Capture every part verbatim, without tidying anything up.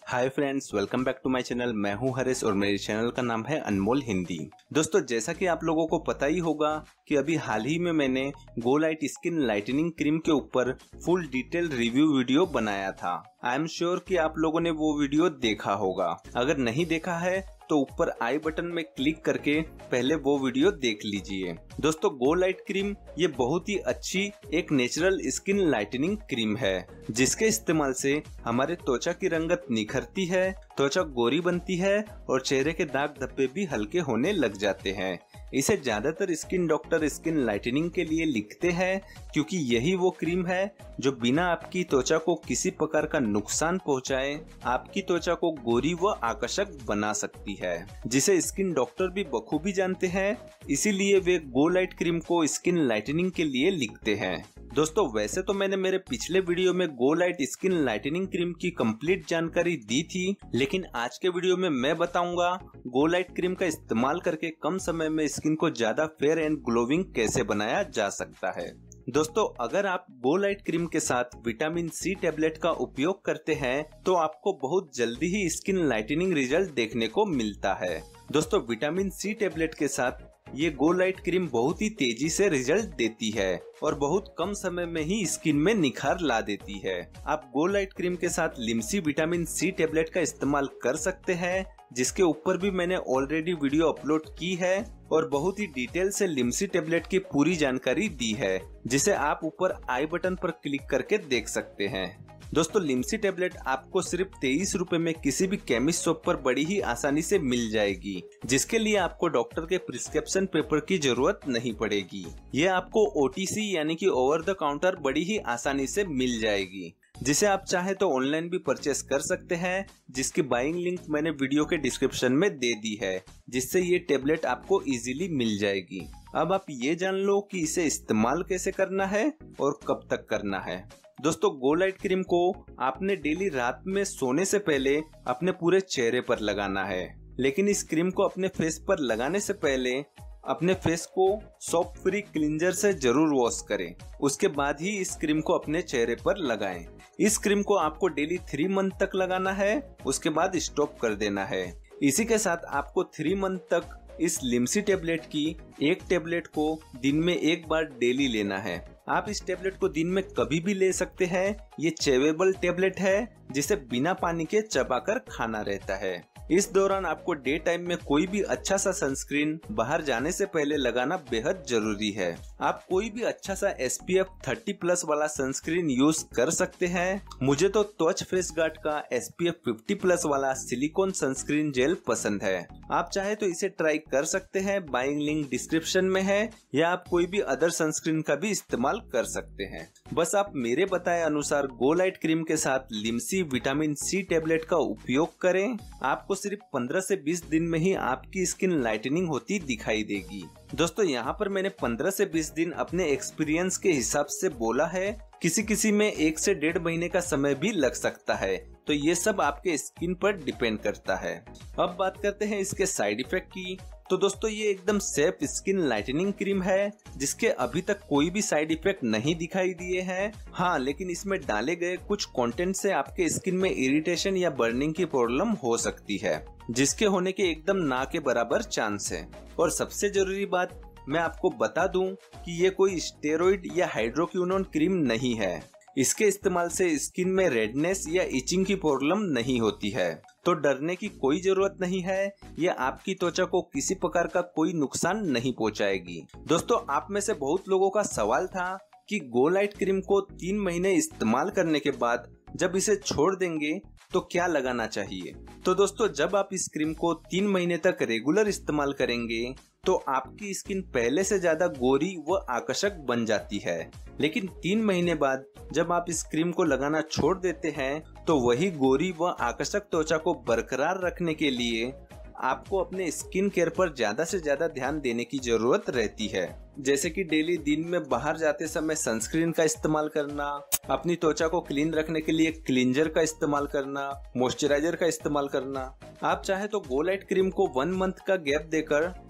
Hi friends, welcome back to my channel. मैं हूं हरीश और मेरे चैनल का नाम है अनमोल हिंदी। दोस्तों, जैसा कि आप लोगों को पता ही होगा कि अभी हाल ही में मैंने go light skin lightening cream के ऊपर फुल डिटेल रिव्यू वीडियो बनाया था। आई एम श्योर कि आप लोगों ने वो वीडियो देखा होगा। अगर नहीं देखा है तो ऊपर आई बटन में क्लिक करके पहले वो वीडियो देख लीजिए। दोस्तों, गो लाइट क्रीम ये बहुत ही अच्छी एक नेचुरल स्किन लाइटनिंग क्रीम है, जिसके इस्तेमाल से हमारे त्वचा की रंगत निखरती है, त्वचा गोरी बनती है और चेहरे के दाग धब्बे भी हल्के होने लग जाते हैं। इसे ज्यादातर स्किन डॉक्टर स्किन लाइटनिंग के लिए लिखते हैं, क्योंकि यही वो क्रीम है जो बिना आपकी त्वचा को किसी प्रकार का नुकसान पहुंचाए आपकी त्वचा को गोरी व आकर्षक बना सकती है, जिसे स्किन डॉक्टर भी बखूबी जानते हैं। इसीलिए वे गो लाइट क्रीम को स्किन लाइटनिंग के लिए लिखते हैं। दोस्तों, वैसे तो मैंने मेरे पिछले वीडियो में go light skin lightening cream की कंप्लीट जानकारी दी थी, लेकिन आज के वीडियो में मैं बताऊंगा गो लाइट क्रीम का इस्तेमाल करके कम समय में स्किन को ज्यादा फेयर एंड ग्लोविंग कैसे बनाया जा सकता है। दोस्तों, अगर आप गो लाइट क्रीम के साथ विटामिन सी टेबलेट का उपयोग करते हैं तो आपको बहुत जल्दी ही स्किन लाइटनिंग रिजल्ट देखने को मिलता है। दोस्तों, विटामिन सी टेबलेट के साथ ये गो लाइट क्रीम बहुत ही तेजी से रिजल्ट देती है और बहुत कम समय में ही स्किन में निखार ला देती है। आप गो लाइट क्रीम के साथ लिमसी विटामिन सी टेबलेट का इस्तेमाल कर सकते हैं, जिसके ऊपर भी मैंने ऑलरेडी वीडियो अपलोड की है और बहुत ही डिटेल से लिमसी टेबलेट की पूरी जानकारी दी है, जिसे आप ऊपर आई बटन पर क्लिक करके देख सकते हैं। दोस्तों, लिमसी टेबलेट आपको सिर्फ तेईस रुपए में किसी भी केमिस्ट शॉप पर बड़ी ही आसानी से मिल जाएगी, जिसके लिए आपको डॉक्टर के प्रिस्क्रिप्शन पेपर की जरूरत नहीं पड़ेगी। ये आपको ओटीसी यानी कि ओवर द काउंटर बड़ी ही आसानी से मिल जाएगी, जिसे आप चाहे तो ऑनलाइन भी परचेस कर सकते हैं, जिसकी बाइंग लिंक मैंने वीडियो के डिस्क्रिप्शन में दे दी है, जिससे ये टेबलेट आपको इजीली मिल जाएगी। अब आप ये जान लो कि इसे इस्तेमाल कैसे करना है और कब तक करना है। दोस्तों, गो लाइट क्रीम को आपने डेली रात में सोने से पहले अपने पूरे चेहरे पर लगाना है, लेकिन इस क्रीम को अपने फेस पर लगाने से पहले अपने फेस को सोप फ्री क्लींजर से जरूर वॉश करें। उसके बाद ही इस क्रीम को अपने चेहरे पर लगाएं। इस क्रीम को आपको डेली थ्री मंथ तक लगाना है, उसके बाद स्टॉप कर देना है। इसी के साथ आपको थ्री मंथ तक इस लिमसी टेबलेट की एक टेबलेट को दिन में एक बार डेली लेना है। आप इस टेबलेट को दिन में कभी भी ले सकते हैं। ये चेवेबल टेबलेट है, जिसे बिना पानी के चबाकर खाना रहता है। इस दौरान आपको डे टाइम में कोई भी अच्छा सा सनस्क्रीन बाहर जाने से पहले लगाना बेहद जरूरी है। आप कोई भी अच्छा सा S P F thirty plus वाला सनस्क्रीन यूज कर सकते हैं। मुझे तो त्वच फेस गार्ड का S P F fifty plus वाला सिलिकॉन सनस्क्रीन जेल पसंद है। आप चाहे तो इसे ट्राई कर सकते हैं, बाइंग लिंक डिस्क्रिप्शन में है, या आप कोई भी अदर सनस्क्रीन का भी इस्तेमाल कर सकते हैं। बस आप मेरे बताए अनुसार गो लाइट क्रीम के साथ लिमसी विटामिन सी टेबलेट का उपयोग करें। आपको सिर्फ पंद्रह से बीस दिन में ही आपकी स्किन लाइटनिंग होती दिखाई देगी। दोस्तों, यहाँ पर मैंने पंद्रह से बीस दिन अपने एक्सपीरियंस के हिसाब से बोला है। किसी किसी में एक से डेढ़ महीने का समय भी लग सकता है, तो ये सब आपके स्किन पर डिपेंड करता है। अब बात करते हैं इसके साइड इफेक्ट की। तो दोस्तों, ये एकदम सेफ स्किन लाइटनिंग क्रीम है, जिसके अभी तक कोई भी साइड इफेक्ट नहीं दिखाई दिए हैं। हाँ, लेकिन इसमें डाले गए कुछ कंटेंट से आपके स्किन में इरिटेशन या बर्निंग की प्रॉब्लम हो सकती है, जिसके होने के एकदम ना के बराबर चांस है। और सबसे जरूरी बात मैं आपको बता दूं कि ये कोई स्टेरॉइड या हाइड्रोक्विनोन क्रीम नहीं है। इसके इस्तेमाल से स्किन में रेडनेस या इचिंग की प्रॉब्लम नहीं होती है, तो डरने की कोई जरूरत नहीं है। ये आपकी त्वचा को किसी प्रकार का कोई नुकसान नहीं पहुंचाएगी। दोस्तों, आप में से बहुत लोगों का सवाल था कि गो लाइट क्रीम को तीन महीने इस्तेमाल करने के बाद जब इसे छोड़ देंगे तो क्या लगाना चाहिए। तो दोस्तों, जब आप इस क्रीम को तीन महीने तक रेगुलर इस्तेमाल करेंगे तो आपकी स्किन पहले से ज्यादा गोरी व आकर्षक बन जाती है। लेकिन तीन महीने बाद जब आप इस क्रीम को लगाना छोड़ देते हैं तो वही गोरी व आकर्षक त्वचा को बरकरार रखने के लिए आपको अपने स्किन केयर पर ज्यादा से ज्यादा ध्यान देने की जरूरत रहती है। जैसे कि डेली दिन में बाहर जाते समय सनस्क्रीन का इस्तेमाल करना, अपनी त्वचा को क्लीन रखने के लिए क्लींजर का इस्तेमाल करना, मॉइस्चराइजर का इस्तेमाल करना। आप चाहे तो गो लाइट क्रीम को वन मंथ का गैप देकर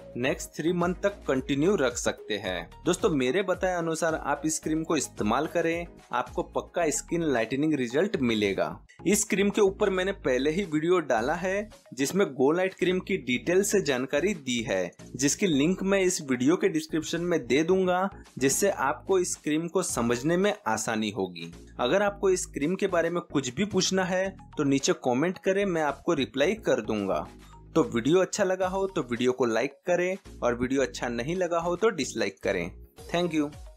नेक्स्ट थ्री मंथ तक कंटिन्यू रख सकते हैं। दोस्तों मेरे बताए अनुसार आप इस क्रीम को इस्तेमाल करें, आपको पक्का स्किन लाइटनिंग रिजल्ट मिलेगा। इस क्रीम के ऊपर मैंने पहले ही वीडियो डाला है जिसमें गो लाइट क्रीम की डिटेल से जानकारी दी है, जिसकी लिंक मैं इस वीडियो के डिस्क्रिप्शन में दे दूंगा, जिससे आपको इस क्रीम को समझने में आसानी होगी। अगर आपको इस क्रीम के बारे में कुछ भी पूछना है तो नीचे कमेंट करें, मैं आपको रिप्लाई कर दूंगा। तो वीडियो अच्छा लगा हो तो वीडियो को लाइक करें और वीडियो अच्छा नहीं लगा हो तो डिसलाइक करें। Thank you.